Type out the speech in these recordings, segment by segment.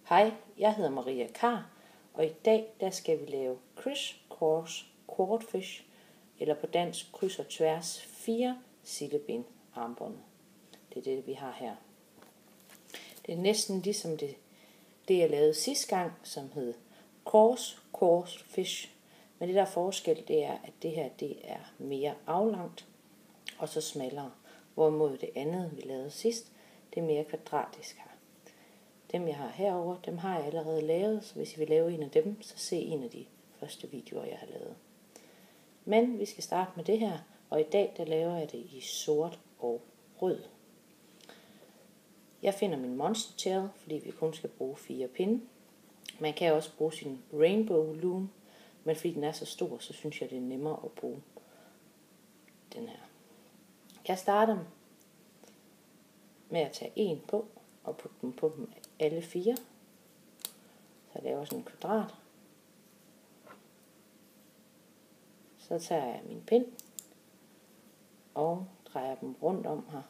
Hej, jeg hedder Maria Kar, og i dag der skal vi lave criss-cross cordfish, eller på dansk kryds og tværs 4 sildeben armbånd. Det er det, vi har her. Det er næsten ligesom det jeg lavede sidste gang, som hed cordfish. Men det der forskel, det er, at det her det er mere aflangt og så smallere. Hvorimod det andet, vi lavede sidst, det er mere kvadratisk her. Dem jeg har herover, dem har jeg allerede lavet, så hvis I vil lave en af dem, så se en af de første videoer, jeg har lavet. Men vi skal starte med det her, og i dag der laver jeg det i sort og rød. Jeg finder min monster tail, fordi vi kun skal bruge 4 pinde. Man kan også bruge sin rainbow loom, men fordi den er så stor, så synes jeg det er nemmere at bruge den her. Jeg starter med at tage en på, og putte dem på dem alle 4. Så jeg laver sådan en kvadrat. Så tager jeg min pind og drejer dem rundt om her.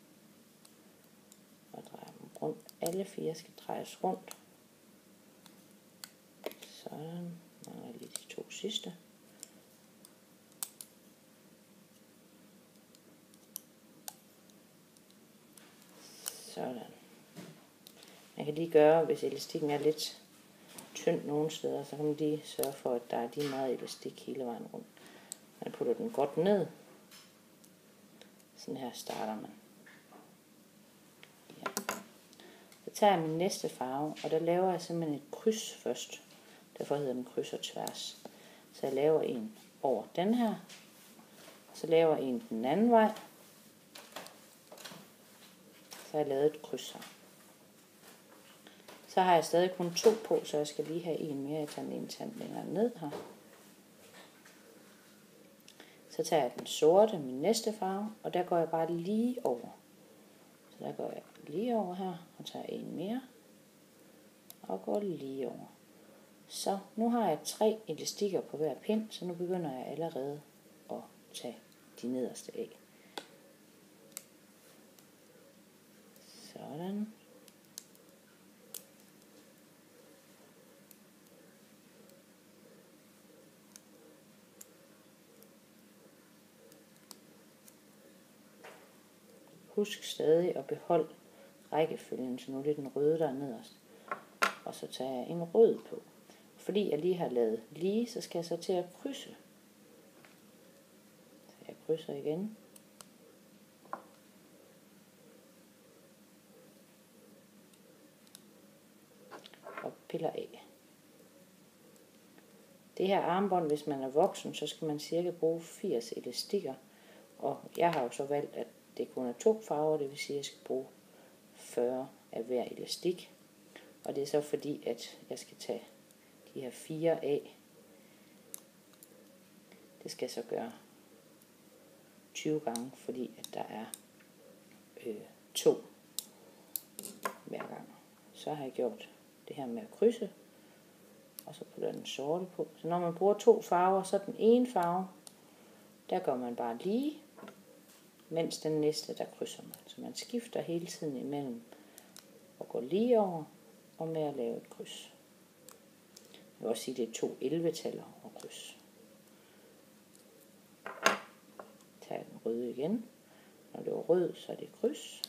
Og drejer dem rundt. Alle 4 skal drejes rundt. Sådan. Mangler lige de 2 sidste. Sådan. Man kan lige gøre, hvis elastikken er lidt tynd nogle steder, så kan man lige sørge for, at der er lige meget elastik hele vejen rundt. Man putter den godt ned. Sådan her starter man. Ja. Så tager jeg min næste farve, og der laver jeg simpelthen et kryds først. Derfor hedder den kryds og tværs. Så jeg laver en over den her, og så laver jeg en den anden vej. Så har jeg lavet et kryds her. Så har jeg stadig kun 2 på, så jeg skal lige have en mere. Jeg tager en tand længere ned her. Så tager jeg den sorte, min næste farve, og der går jeg bare lige over. Så der går jeg lige over her, og tager en mere, og går lige over. Så nu har jeg 3 elastikker på hver pind, så nu begynder jeg allerede at tage de nederste af. Sådan. Husk stadig at beholde rækkefølgen, så nu er det den røde, der er nederst. Og så tager jeg en rød på. Fordi jeg lige har lavet lige, så skal jeg så til at krydse. Så jeg krydser igen. Og piller af. Det her armbånd, hvis man er voksen, så skal man cirka bruge 80 elastikker. Og jeg har jo så valgt, at det kun er 2 farver, det vil sige, at jeg skal bruge 40 af hver elastik. Og det er så fordi, at jeg skal tage de her 4 af. Det skal jeg så gøre 20 gange, fordi at der er 2 hver gang. Så har jeg gjort det her med at krydse, og så putter den sorte på. Så når man bruger 2 farver, så den ene farve, der gør man bare lige, mens den næste, der krydser man. Så man skifter hele tiden imellem og går lige over og med at lave et kryds. Jeg vil også sige, at det er 2 11-taller og kryds. Tag den røde igen. Når det er rød, så er det kryds.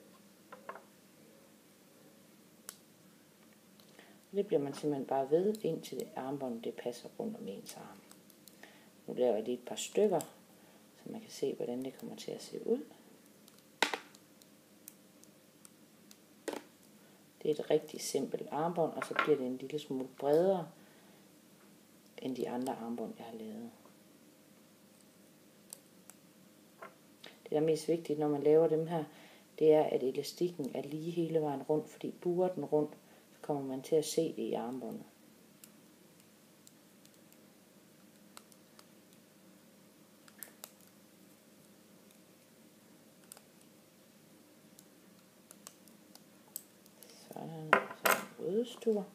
Det bliver man simpelthen bare ved, indtil det armbånd det passer rundt om ens arm. Nu laver jeg lige et par stykker, så man kan se, hvordan det kommer til at se ud. Det er et rigtig simpelt armbånd, og så bliver det en lille smule bredere end de andre armbånd, jeg har lavet. Det der er mest vigtigt, når man laver dem her, det er, at elastikken er lige hele vejen rundt, fordi buer den rundt, så kommer man til at se det i armbåndet. Sådan, og så en røde stur.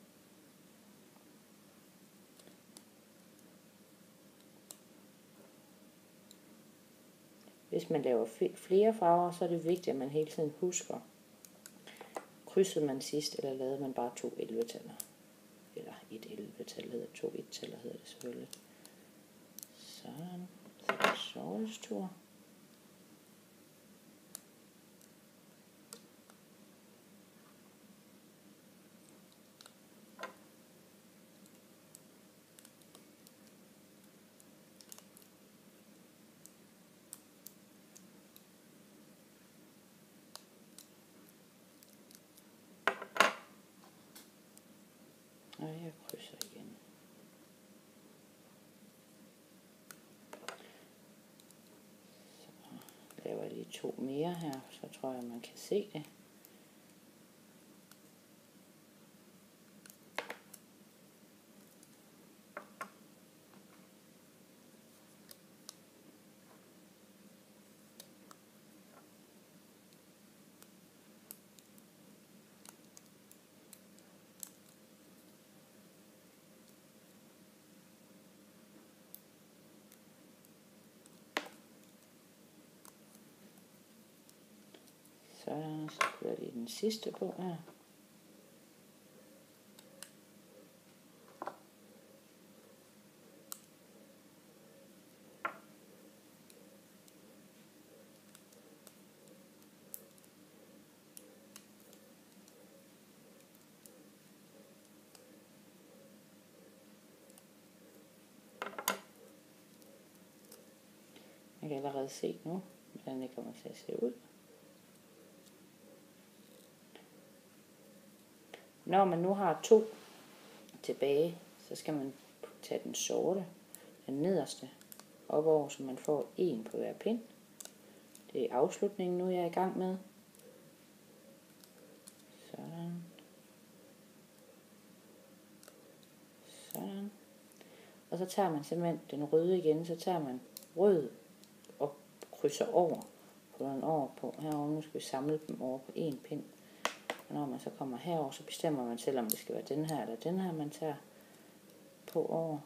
Hvis man laver flere farver, så er det vigtigt, at man hele tiden husker krydsede man sidst, eller lavede man bare 2 11-taller? Eller et 11-tal hedder 2 1-taller hedder det selvfølgelig. Sådan, så er det Sortes tur. Og jeg krydser igen. Så laver jeg lige 2 mere her, så tror jeg, man kan se det. Så putter jeg lige den sidste på her. Jeg kan allerede se nu, hvordan det kommer til at se ud. Når man nu har 2 tilbage, så skal man tage den sorte, den nederste, op over, så man får 1 på hver pind. Det er afslutningen nu, jeg er i gang med. Sådan. Sådan. Og så tager man simpelthen den røde igen, så tager man rød og krydser over, putter den over på herovre. Nu skal vi samle dem over på 1 pind. Og når man så kommer herover, så bestemmer man selv, om det skal være den her eller den her, man tager på over.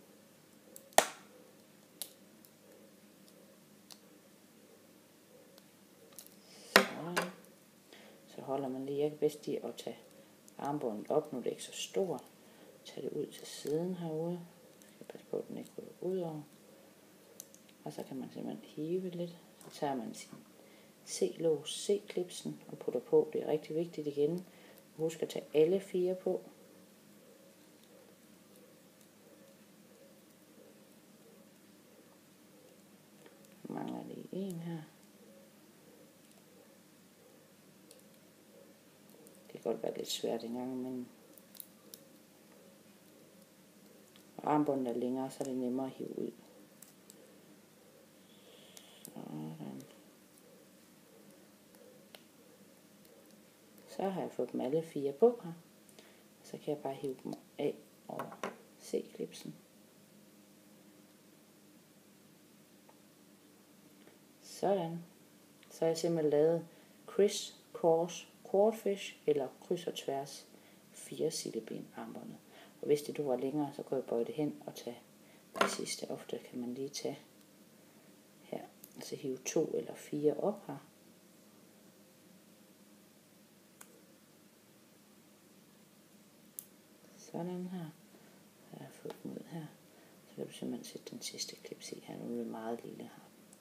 Sådan. Så holder man lige, jeg kan bedst lide at tage armbåndet op, nu er det ikke så stort. Tag det ud til siden herude. Jeg skal passe på, at den ikke ryger ud over. Og så kan man simpelthen hive lidt. Så tager man sin C-lås, C-klipsen og putter på. Det er rigtig vigtigt igen. Husk at tage alle 4 på. Der mangler lige en her. Det kan godt være lidt svært en gang imellem. Og armbåndet er længere, så er det nemmere at hive ud. Sådan. Så har jeg fået dem alle 4 på her. Så kan jeg bare hive dem af over C-klipsen. Sådan. Så har jeg simpelthen lavet criss, course, quarterfish eller kryds og tværs 4 silleben armbåndet. Og hvis det du var længere, så kan jeg bøje det hen og tage det sidste. Ofte kan man lige tage her, altså hive 2 eller 4 op her. Sådan her. Så har jeg fået dem ud her. Så kan du simpelthen sætte den sidste klips i her. Nu er det meget lille her.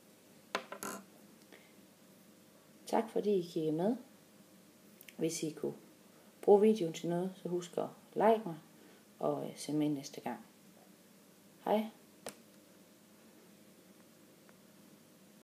Tak fordi I kiggede med. Hvis I kunne bruge videoen til noget, så husk at like mig og se med næste gang. Hej.